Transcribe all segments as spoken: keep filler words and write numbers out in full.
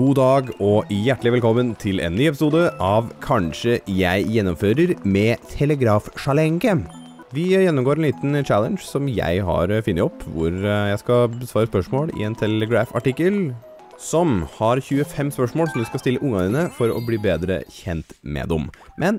God dag og hjertelig velkommen til en ny episode av Kanskje jeg gjennomfører med telegrafsjalenge. Vi gjennomgår en liten challenge som jeg har funnet opp, hvor jeg skal besvare spørsmål i en telegraf-artikkel som har tjuefem spørsmål som du skal stille ungene dine for å bli bedre kjent med dem. Men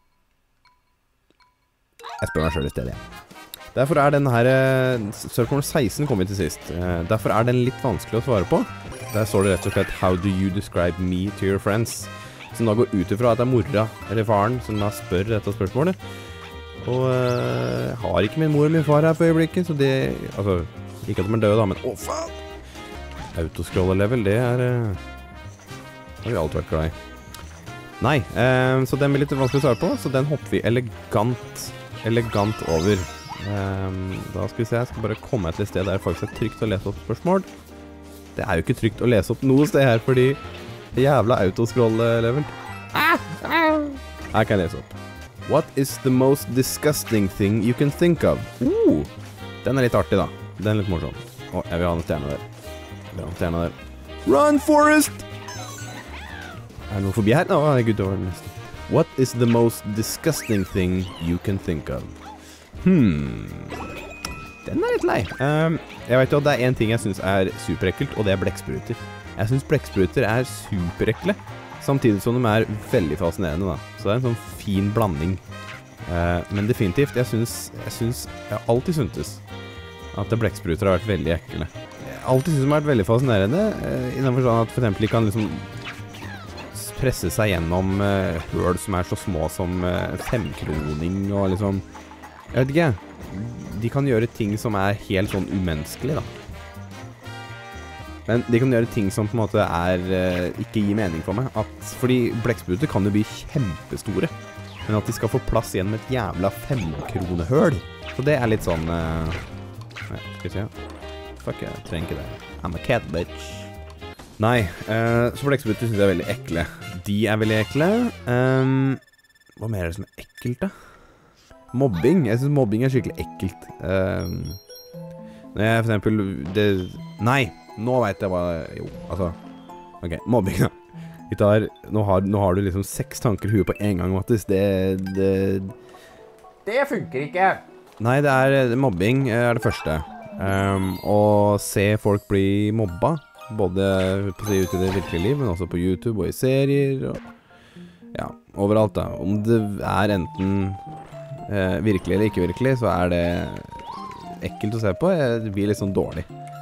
jeg spør meg selv i stedet. Derfor er denne her, spørsmål seksten kommer vi til sist. Derfor er den litt vanskelig å svare på. Der står det rett og slett How do you describe me to your friends? Som da går ut ifra at det er mora eller faren som da spør dette spørsmålet. Og jeg uh, har ikke min mor og min far her for øyeblikket, så det, altså, ikke at de er døde da, men å faen! Autoscroller-level, det er, uh, har vi alltid vært glad i. Nei, uh, så den blir litt vanskelig å svare på, så den hopper vi elegant, elegant over. Um, da skal vi se, jeg skal bare komme til et sted der det faktisk er trygt å lese opp spørsmål. Det er jo ikke trygt å lese opp noe sted her, fordi det jævla autoscroll-level. Ah, ah. Her kan jeg lese opp. What is the most disgusting thing you can think of? Uh, den er litt artig da. Den er litt morsom. Å, jeg vil ha en stjerne der. Jeg vil ha en stjerne der. Run, Forrest! Er det noe forbi her? Å, oh, gud, det var den neste. What is the most disgusting thing you can think of? Hmm... Den er litt lei. Um, jeg vet jo at det er en ting jeg synes er superekkelt, og det er blekkspruter. Jeg synes blekkspruter er superekle, samtidig som de er veldig fascinerende da. Så det er en sånn fin blanding. Uh, men definitivt, jeg synes, jeg synes, jeg har alltid syntes at blekkspruter har vært veldig ekle. Jeg har alltid synes de har vært veldig fascinerende, uh, i den forstand at for eksempel de kan liksom presse seg gjennom uh, høl som er så små som uh, femkroning og liksom, jeg vet ikke, de kan gjøre ting som er helt sånn umenneskelig da. Men de kan gjøre ting som på en måte er, uh, ikke gir mening for meg. At, fordi blekkspruter kan jo bli kjempestore. Men at de skal få plass igjen med et jævla femkronehøl. Så det er litt sånn... Uh, nei, skal vi se. Fuck, jeg trenger ikke det. I'm a cat, bitch. Nei, uh, så blekkspruter synes jeg er veldig ekle. De er veldig ekle. Um, hva mer er det som er ekkelt da? Mobbing, jeg synes mobbing er skikkelig ekkelt. um, Når jeg for eksempel det, Nei, nå vet jeg hva. Jo, altså ok, mobbing da. Vi tar, nå, har, nå har du liksom seks tanker i huet på en gang, Mattis. Det, det Det funker ikke. Nei, det er mobbing er det første. um, Å se folk bli mobba, både på ute i det virkelige liv, men også på YouTube og i serier og, ja, overalt da. Om det er enten Eh, virkelig eller ikke virkelig, så er det ekkelt å se på. Det blir litt sånn dårlig.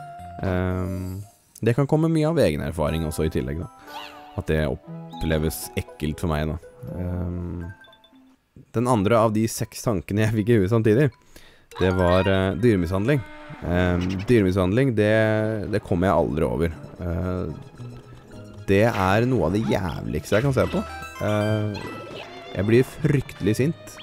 Um, det kan komme mye av egen erfaring også i tillegg da. At det oppleves ekkelt for meg da. Um, den andre av de seks tankene jeg fikk i huet samtidig, det var uh, dyremishandling. Um, dyremishandling, det, det kommer jeg aldri over. Uh, det er noe av det jævligste jeg kan se på. Uh, jeg blir fryktelig sint.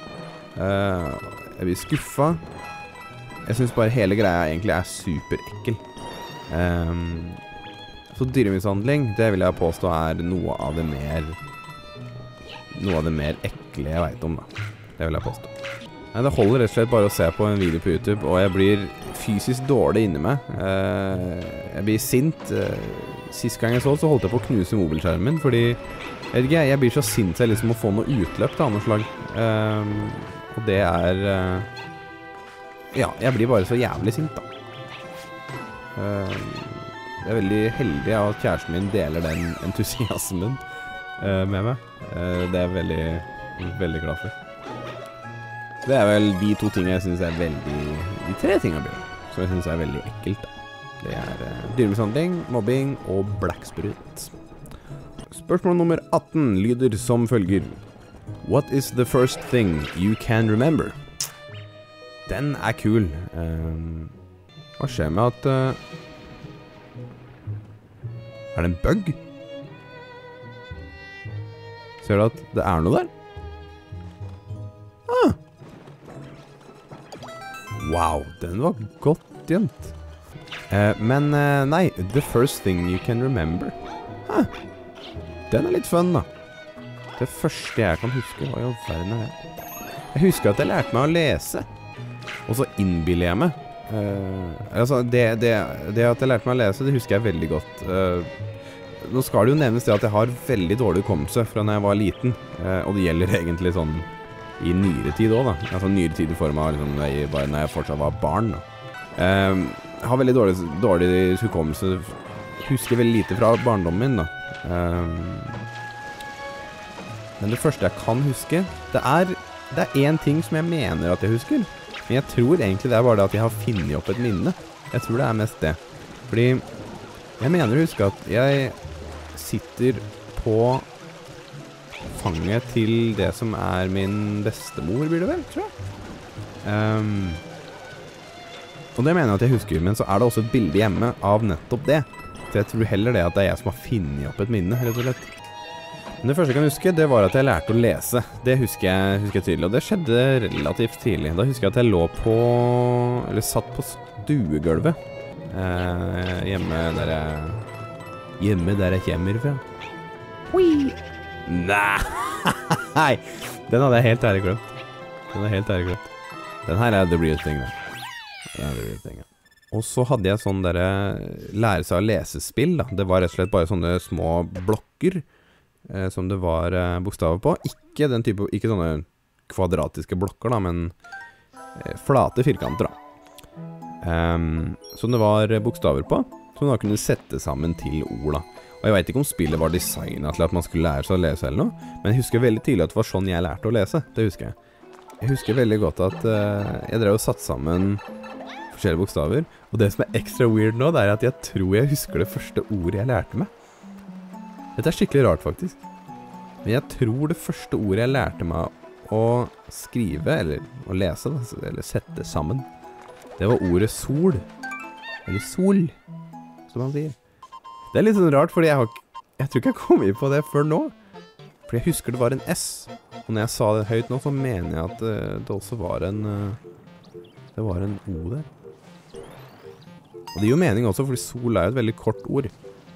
Uh, jeg blir skuffa. Jeg synes bare hele greia egentlig er superekkel. um, Så dyremishandling, det vil jeg påstå er noe av det mer Noe av det mer ekle jeg vet om da. Det vil jeg påstå. Nei, det holder rett og slett bare å se på en video på YouTube, og jeg blir fysisk dårlig inni meg. uh, Jeg blir sint. uh, Sist gang jeg så, så holdt jeg på å knuse mobilskjermen, fordi jeg vet ikke, jeg blir så sint jeg liksom må få noe utløp av noe slag. um, Og det er uh, ja, jeg blir bare så jævlig sint da. uh, Jeg er veldig heldig av at kjæresten min deler den entusiasmen uh, med meg. uh, Det er jeg veldig, veldig glad for. Det er vel de to tingene jeg synes er veldig, de tre tingene blir som jeg synes er veldig ekkelt da. Det er uh, dyremishandling, mobbing og blekksprutt. Spørsmål nummer atten lyder som følger. What is the first thing you can remember? Den er kul. Um, hva skjer med at... Uh, er det en bug? Ser du at det er noe der? Ah! Wow, den var godt gjemt. Uh, men uh, nei, the first thing you can remember. Huh. Den er litt fun da. Det første jeg kan huske, hva i all verden er det? Jeg husker at jeg lærte meg å lese, og så innbiller jeg meg. Uh, altså, det, det, det at jeg lærte meg å lese, det husker jeg veldig godt. Uh, nå skal det jo nevnes det at jeg har veldig dårlig hukommelse fra når jeg var liten, eh, og det gjelder egentlig sånn i nyere tid også da. Altså nyere tid i form av liksom, når, jeg, bare når jeg fortsatt var barn da. Eh, jeg har veldig dårlig, dårlig hukommelse, husker veldig lite fra barndommen min da. Eh, men det første jeg kan huske, det er, det er en ting som jeg mener at jeg husker, men jeg tror egentlig det er bare det at jeg har finnet opp et minne. Jeg tror det er mest det. Fordi jeg mener å huske at jeg sitter på fanget til det som er min bestemor, blir det vel, tror jeg. Um, og det mener jeg at jeg husker, men så er det også et bilde hjemme av nettopp det. Så jeg tror heller det at det er jeg som har finnet opp et minne, rett og slett. Men det første jeg kan huske, det var at jeg lærte å lese. Det husker jeg, husker jeg tydelig, og det skjedde relativt tidlig. Da husker jeg at jeg lå på, eller satt på stuegulvet. Eh, hjemme der jeg Hjemme der jeg kommer fra. Hui! Nei! Den hadde jeg helt ærlig glemt. Den er helt ærlig glemt. Den her er The Real Thing, da. Den er The Real Thing, ja. Og så hadde jeg sånn der lære seg å lesespill, da. Det var rett og slett bare sånne små blokker eh, som det var eh, bokstaver på. Ikke den type, ikke sånne kvadratiske blokker, da, men eh, flate firkanter, da. Um, som det var bokstaver på, som da kunne sette sammen til ord da. Og jeg vet ikke om spillet var designet til at man skulle lære seg å lese eller noe, men jeg husker veldig tidlig at det var sånn jeg lærte å lese. Det husker jeg. Jeg husker veldig godt at uh, jeg drev og satt sammen forskjellige bokstaver. Og det som er ekstra weird nå, det er at jeg tror jeg husker det første ordet jeg lærte meg. Dette er skikkelig rart faktisk. Men jeg tror det første ordet jeg lærte meg å skrive, eller å lese, da, eller sette sammen, det var ordet sol. Eller sol, som man sier. Det er litt sånn rart, fordi jeg, har, jeg tror ikke jeg kom inn på det før nå. Fordi jeg husker det var en S. Og når jeg sa det høyt nå, så mener jeg at uh, det også var en uh, det var en O der. Og det gir jo mening også, fordi sol er jo et veldig kort ord.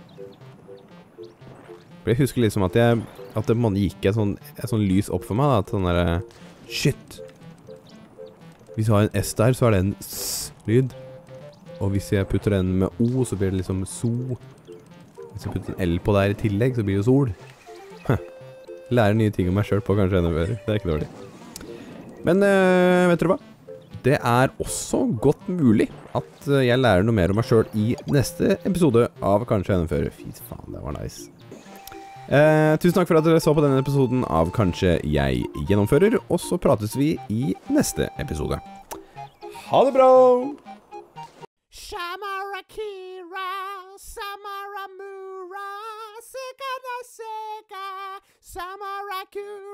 For jeg husker liksom at jeg at det gikk et sånn, et sånn lys opp for meg da, at sånn der, shit! Hvis jeg har en S der, så er det en S-lyd. Og hvis jeg putter den med O, så blir det liksom so. Hvis jeg putter en L på der i tillegg, så blir det sol. Huh. Lærer nye ting om meg selv på kanskje enda bedre. Det er ikke dårlig. Men øh, vet dere hva? Det er også godt mulig at jeg lærer noe mer om meg selv i neste episode av Kanskje Gjennomføre. Fy faen, det var nice. Eh, tusen takk for at dere så på denne episoden av Kanskje jeg gjennomfører, og så prates vi i neste episode. Ha det bra! Shamarakira, Samaramura, Sika na Sika, Samaraku.